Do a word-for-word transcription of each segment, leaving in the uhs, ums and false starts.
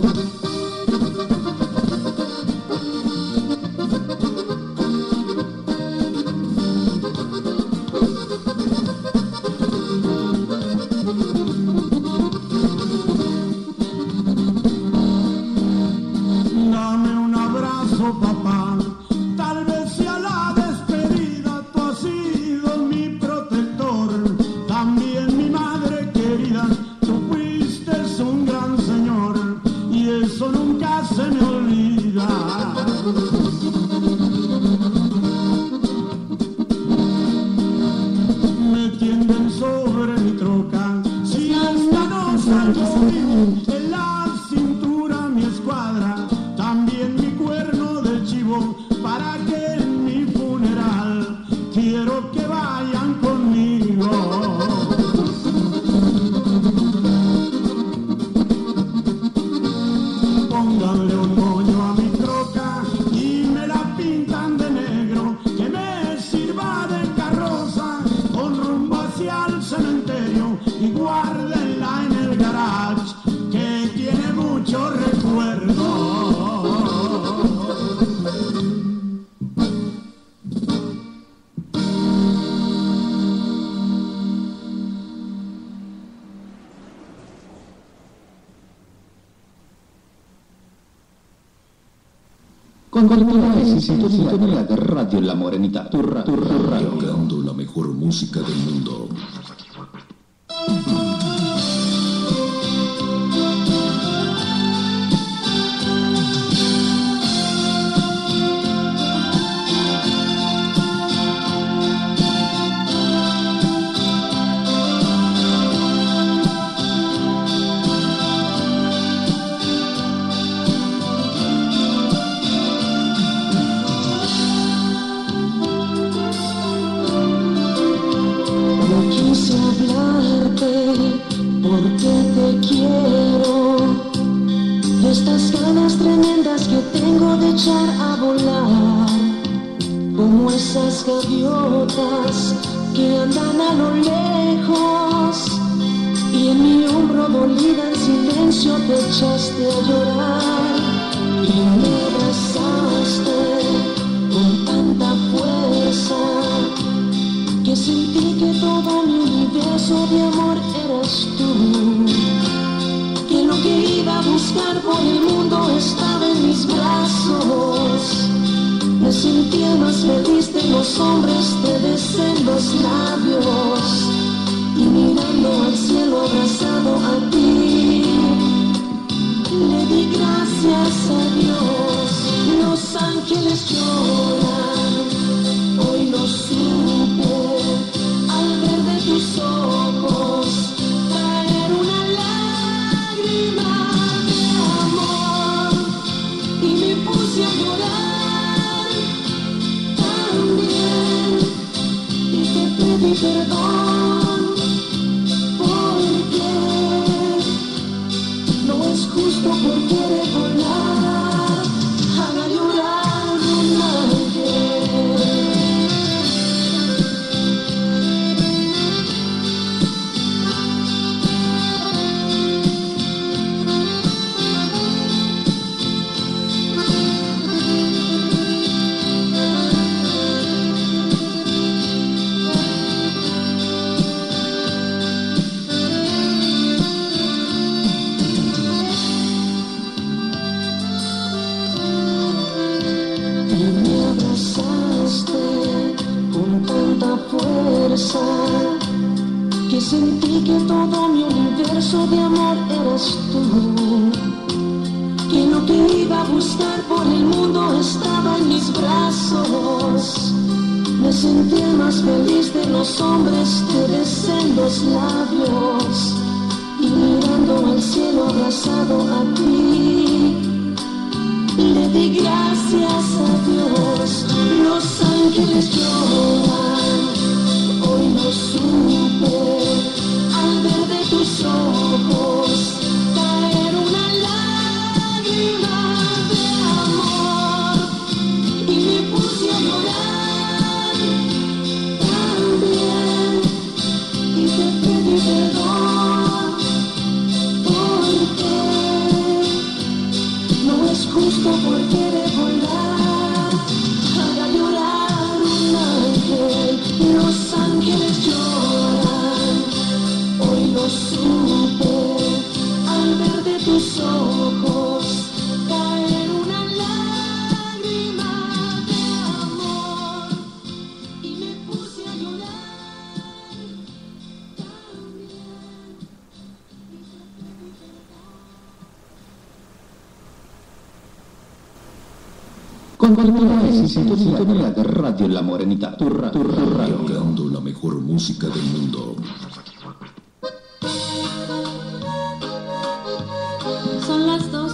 Continuare sintonia de Radio La Morenita, tu, ra, tu radio. Tocando la mejor música del mundo. Gaviotas que andan a lo lejos y en mi hombro dolida en silencio te echaste a llorar y me abrazaste con tanta fuerza que sentí que todo mi universo de amor eras tú, que lo que iba a buscar por el mundo estaba en mis brazos. Me sentía más feliz de los hombres, te besé en los labios y mirando al cielo abrazado a ti, le di gracias a Dios. Los ángeles lloran, hoy lo supe, al ver de tus ojos caer una lágrima de amor y me puse a llorar. Mi perdón, porque no es justo por querer volar, haga llorar a nadie. Que sentí que todo mi universo de amor eras tú, que lo que iba a buscar por el mundo estaba en mis brazos. Me sentí el más feliz de los hombres, te besé en los labios y mirando al cielo abrazado a ti, le di gracias a Dios. Los ángeles lloran, hoy lo supe, al ver de tus ojos caer una lágrima de amor y me puse a llorar también y te pedí perdón porque justo porque de volar haga llorar un ángel. Los ángeles lloran, hoy lo supe al ver de tus ojos caer una lágrima de amor y me puse a llorar Con continuidad en sintonía de Radio La Morenita, tu, ra, tu, tu radio. Tocando la mejor música del mundo. Son las dos.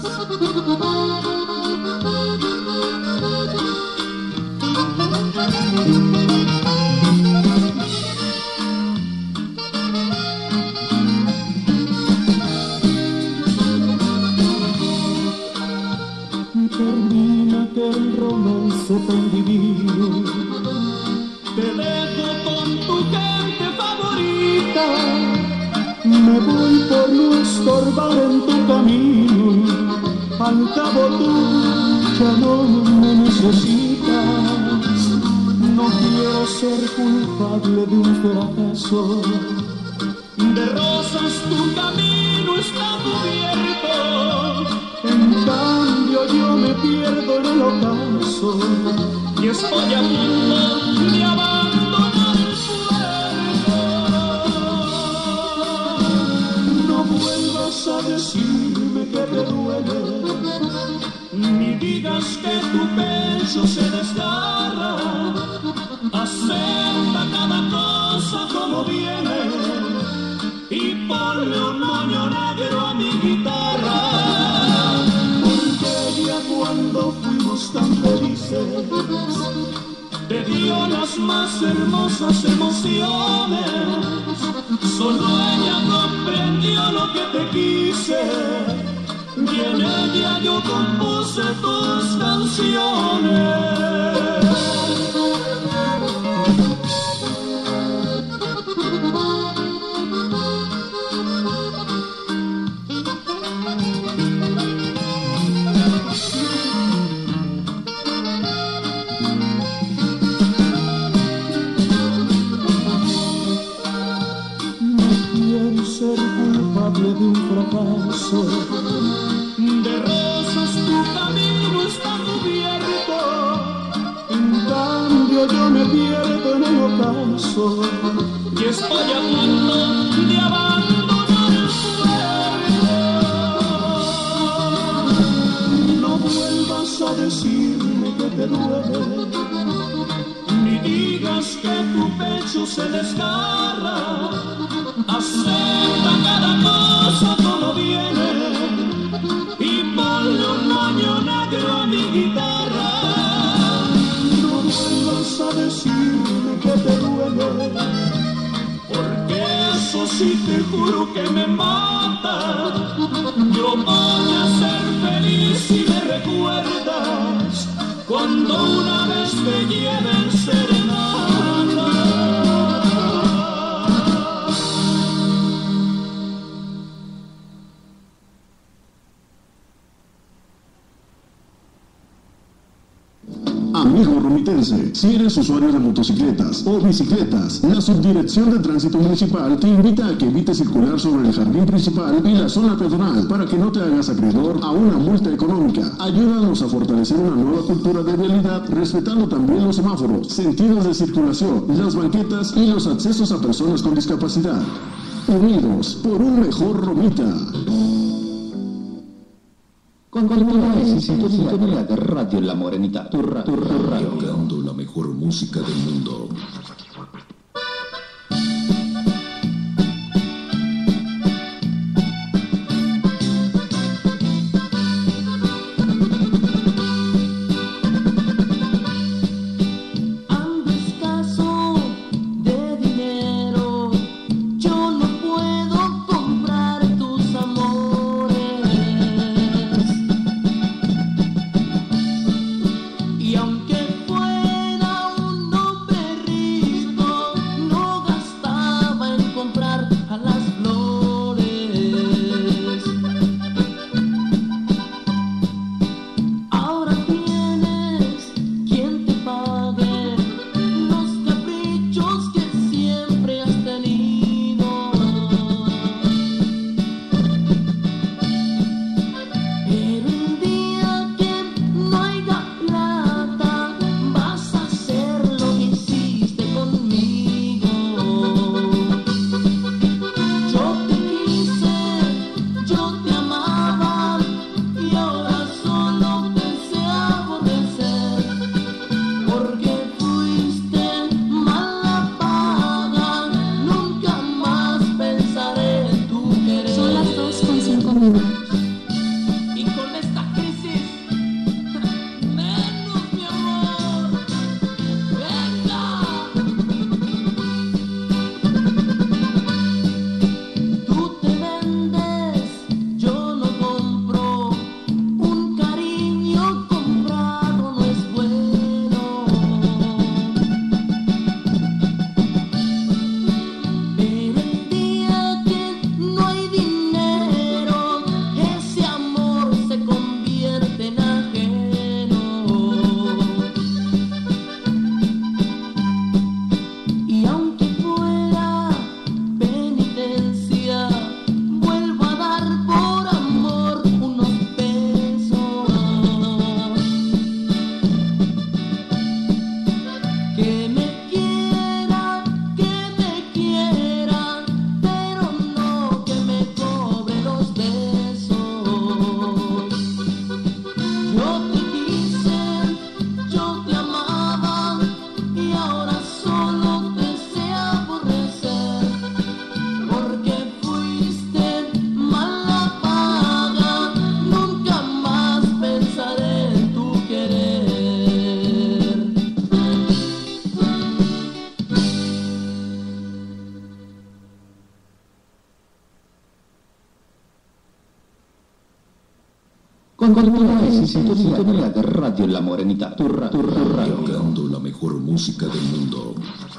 Termina que el romance tan divino, te dejo con tu gente favorita, me voy por no estorbar en tu camino, al cabo tú ya no me necesitas, no quiero ser culpable de un fracaso, de rosas tu camino está cubierto. En cambio yo me pierdo en el ocaso y estoy a punto de abandonar el puerto. No vuelvas a decirme que te duele, ni digas que tu pecho se desgarra. Acepta cada cosa como viene y ponle un moño negro a mi guitarra. Cuando fuimos tan felices, te dio las más hermosas emociones. Solo ella comprendió lo que te quise y en ella yo compuse tus canciones. De un fracaso, de rosas tu camino está cubierto, en cambio yo me pierdo en el ocaso y estoy a punto de abandonar el puerto. No vuelvas a decirme que te duele, ni digas que tu pecho se desgarra. Acepta cada cosa como viene y ponle un moño negro a mi guitarra. No vuelvas a decirme que te duele, porque eso sí te juro que me mata. Yo voy a ser feliz si me recuerdas cuando una vez te lleven serenata. Amigo romitense, si eres usuario de motocicletas o bicicletas, la Subdirección de Tránsito Municipal te invita a que evites circular sobre el jardín principal y la zona peatonal para que no te hagas acreedor a una multa económica. Ayúdanos a fortalecer una nueva cultura de vialidad, respetando también los semáforos, sentidos de circulación, las banquetas y los accesos a personas con discapacidad. Unidos por un mejor Romita. Con continuidad en sintonía de Radio La Morenita, tu, ra, tu, tu radio. Tocando la mejor música del mundo. Y aunque fuera un hombre rico, Continúa en sintonía de Radio La Morenita, tu, ra- tu radio. Tocando la mejor música del mundo.